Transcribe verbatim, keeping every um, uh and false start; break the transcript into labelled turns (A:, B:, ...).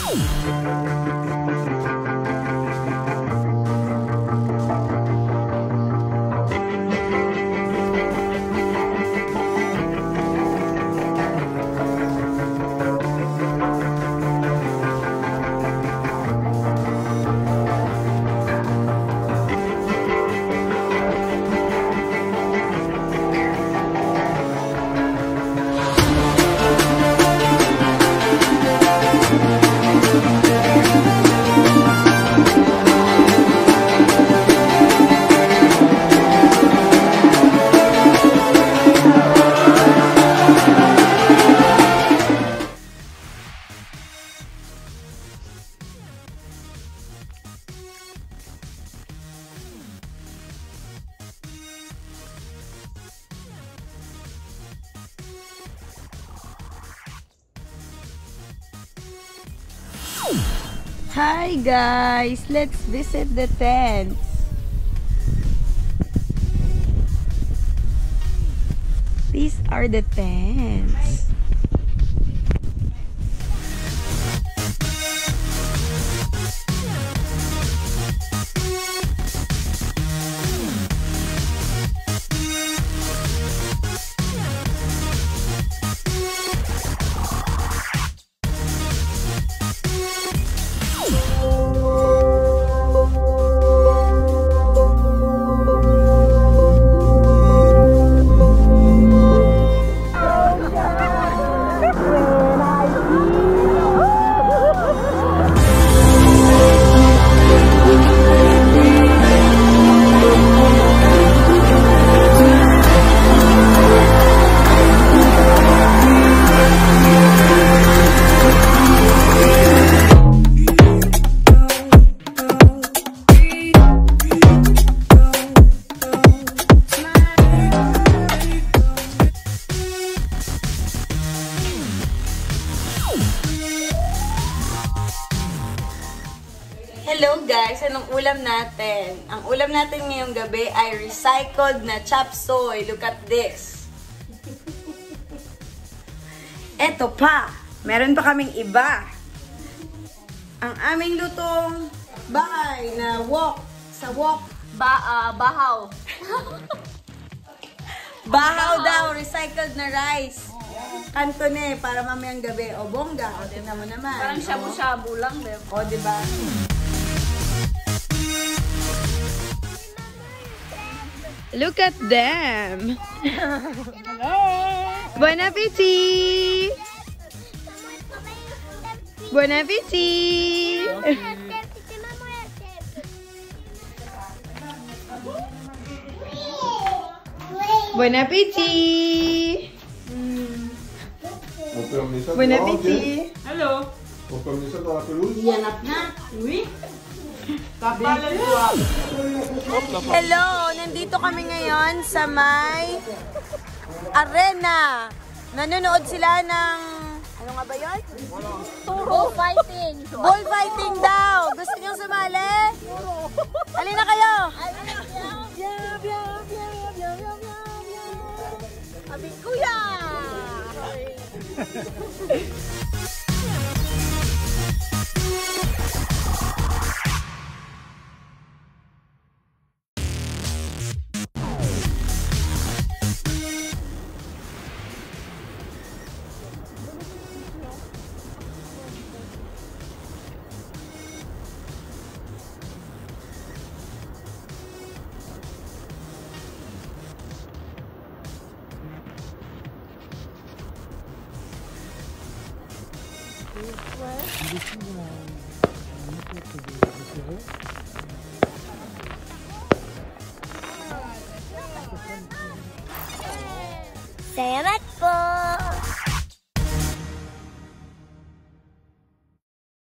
A: Hi guys, let's visit the tents. These are the tents. Hello guys! Anong ulam natin? Ang ulam natin ngayong gabi ay recycled na chop suey. Look at this. Eto pa! Meron pa kaming iba. Ang aming lutong bahay na wok. Sa wok.
B: Ba, uh, bahaw.
A: Bahaw daw. Recycled na rice. Kantone para mamayang gabi. O bongga. O tingnan mo naman.
B: Parang shabu-shabu lang.
A: O diba? Look at them!
B: Hello!
A: Bon appétit! Bon appétit! Bon appétit! Bon appétit!
B: Hello!
C: On peut emmener ça dans la pelouse?
B: Yanap na? Oui?
A: Hello! Nandito kami ngayon sa may arena. Nanonood sila ng... Ano nga ba yun?
B: Bull fighting!
A: Bull fighting daw! Gusto niyong sumali? Halina kayo!
B: Sabi, kuya!
D: Salamat